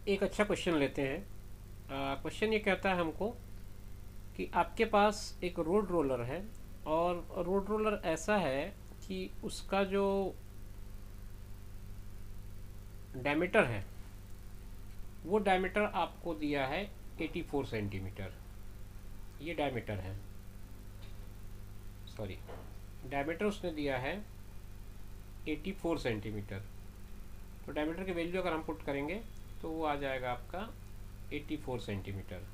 एक अच्छा क्वेश्चन लेते हैं। क्वेश्चन ये कहता है हमको कि आपके पास एक रोड रोलर है और रोड रोलर ऐसा है कि उसका जो डायमीटर है वो डायमीटर आपको दिया है 84 सेंटीमीटर। ये डायमीटर है, सॉरी, डायमीटर उसने दिया है 84 सेंटीमीटर। तो डायमीटर की वैल्यू अगर हम पुट करेंगे तो वो आ जाएगा आपका 84 सेंटीमीटर।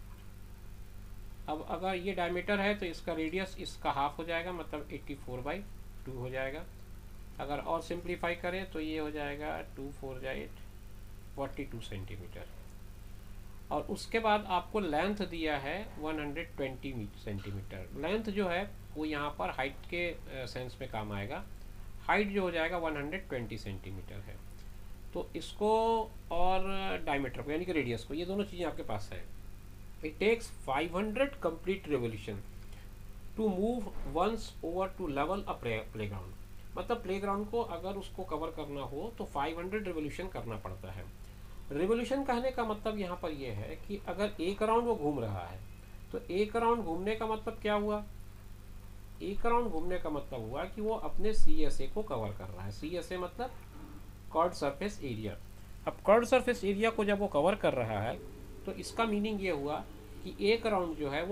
अब अगर ये डायमीटर है तो इसका रेडियस इसका हाफ हो जाएगा, मतलब 84/2 हो जाएगा। अगर और सिंप्लीफाई करें तो ये हो जाएगा 2 4 8 42 सेंटीमीटर। और उसके बाद आपको लेंथ दिया है 120 सेंटीमीटर। लेंथ जो है वो यहाँ पर हाइट के सेंस में काम आएगा। हाइट जो हो जाएगा 120 सेंटीमीटर है। तो इसको और डायमीटर को यानी कि रेडियस को, ये दोनों चीज़ें आपके पास है। It takes 500 complete revolution to move once over to level a playground. मतलब प्लेग्राउंड को अगर उसको कवर करना हो तो 500 रेवोल्यूशन करना पड़ता है। रिवोल्यूशन कहने का मतलब यहाँ पर यह है कि अगर एक राउंड वो घूम रहा है तो एक राउंड घूमने का मतलब क्या हुआ? एक राउंड घूमने का मतलब हुआ कि वो अपने CSA को कवर कर रहा है। CSA मतलब कर्व्ड सरफेस एरिया। अब कर्व्ड सरफेस एरिया को जब वो कवर कर रहा है तो इसका मीनिंग ये हुआ कि एक राउंड जो है वो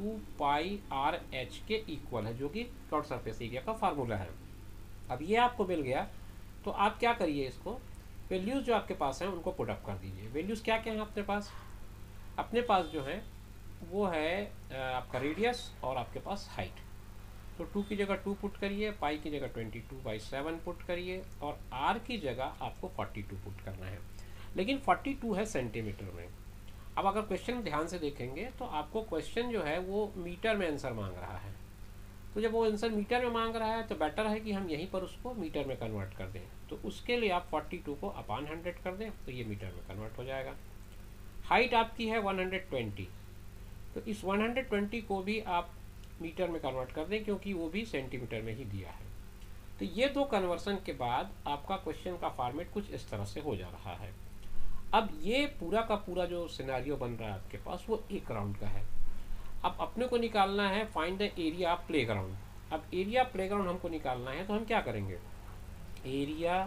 2πRH के इक्वल है, जो कि कर्व्ड सरफेस एरिया का फार्मूला है। अब ये आपको मिल गया तो आप क्या करिए, इसको वैल्यूज़ जो आपके पास हैं उनको पुट अप कर दीजिए। वैल्यूज़ क्या क्या हैं अपने पास? अपने पास जो है वो है आपका रेडियस और आपके पास हाइट। तो 2 की जगह 2 पुट करिए, पाई की जगह 22/7 पुट करिए और आर की जगह आपको 42 पुट करना है। लेकिन 42 है सेंटीमीटर में। अब अगर क्वेश्चन ध्यान से देखेंगे तो आपको क्वेश्चन जो है वो मीटर में आंसर मांग रहा है। तो जब वो आंसर मीटर में मांग रहा है तो बेटर है कि हम यहीं पर उसको मीटर में कन्वर्ट कर दें। तो उसके लिए आप 42 को अपॉन 100 कर दें तो ये मीटर में कन्वर्ट हो जाएगा। हाइट आपकी है 120, तो इस 120 को भी आप मीटर में कन्वर्ट कर दें क्योंकि वो भी सेंटीमीटर में ही दिया है। तो ये दो कन्वर्सन के बाद आपका क्वेश्चन का फॉर्मेट कुछ इस तरह से हो जा रहा है। अब ये पूरा का पूरा जो सिनेरियो बन रहा है आपके पास वो एक राउंड का है। अब अपने को निकालना है find the area of playground. अब एरिया प्लेग्राउंड हमको निकालना है तो हम क्या करेंगे? Area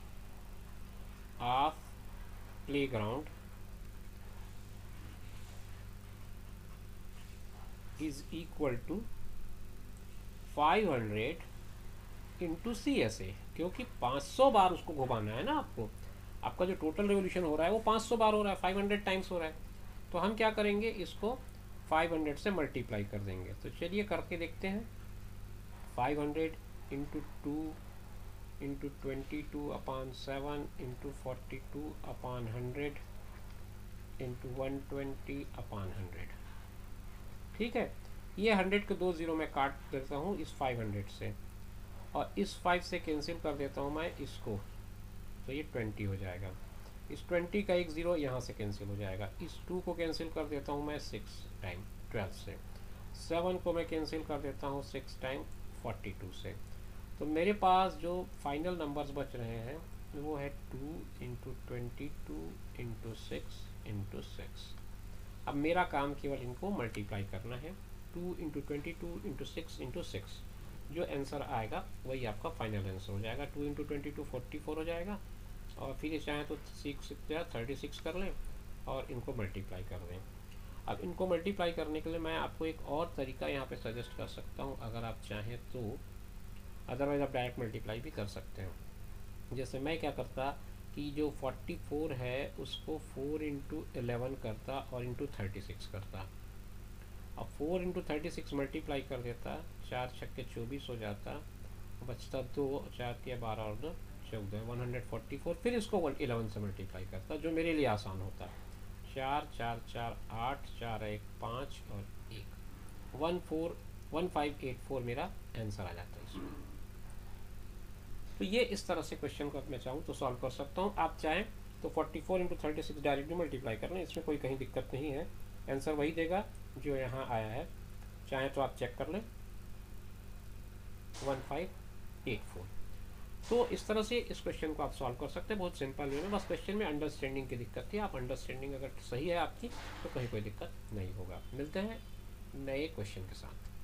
of playground is equal to 500 into CSA, क्योंकि 500 बार उसको घुमाना है ना आपको। आपका जो टोटल रेवोल्यूशन हो रहा है वो 500 बार हो रहा है, 500 टाइम्स हो रहा है। तो हम क्या करेंगे, इसको 500 से मल्टीप्लाई कर देंगे। तो चलिए करके देखते हैं। 500 इंटू 2 इंटू 22/7 इंटू 42/100 इंटू 120/100। ठीक है, ये 100 के 2 ज़ीरो मैं काट देता हूँ इस 500 से, और इस 5 से कैंसिल कर देता हूँ मैं इसको, तो ये 20 हो जाएगा। इस 20 का एक ज़ीरो यहाँ से कैंसिल हो जाएगा। इस 2 को कैंसिल कर देता हूँ मैं 6 टाइम 12 से। 7 को मैं कैंसिल कर देता हूँ 6 टाइम 42 से। तो मेरे पास जो फाइनल नंबर्स बच रहे हैं वो है 2 इंटू 22 इंटू 6 इंटू 6। अब मेरा काम केवल इनको मल्टीप्लाई करना है। 2 इंटू 22 इंटू 6 इंटू 6, जो आंसर आएगा वही आपका फाइनल आंसर हो जाएगा। 2 इंटू 22 44 हो जाएगा, और फिर ये चाहें तो 6 36 कर लें और इनको मल्टीप्लाई कर दें। अब इनको मल्टीप्लाई करने के लिए मैं आपको एक और तरीका यहाँ पे सजेस्ट कर सकता हूँ अगर आप चाहें तो। अदरवाइज़ आप डायरेक्ट मल्टीप्लाई भी कर सकते हैं। जैसे मैं क्या करता कि जो 44 है उसको 4 इंटू 11 करता और इंटू 36 करता। अब 4 इंटू 36 मल्टीप्लाई कर देता, 4 छक्के 24 हो जाता, बचता 2, 4 के 12 और 2 14, 144। फिर इसको 11 से मल्टीप्लाई करता, जो मेरे लिए आसान होता। 4 4 4 8, 4 1 5 और 1 1584 मेरा आंसर आ जाता है इसमें। तो ये इस तरह से क्वेश्चन को मैं चाहूँ तो सॉल्व कर सकता हूँ। आप चाहें तो 44 इंटू 36 डायरेक्टली मल्टीप्लाई कर लें, इसमें कोई कहीं दिक्कत नहीं है। आंसर वही देगा जो यहाँ आया है। चाहें तो आप चेक कर लें 1584। तो इस तरह से इस क्वेश्चन को आप सॉल्व कर सकते हैं बहुत सिंपल वे में। बस क्वेश्चन में अंडरस्टैंडिंग की दिक्कत थी, आप अंडरस्टैंडिंग अगर सही है आपकी तो कहीं कोई दिक्कत नहीं होगा। मिलते हैं नए क्वेश्चन के साथ।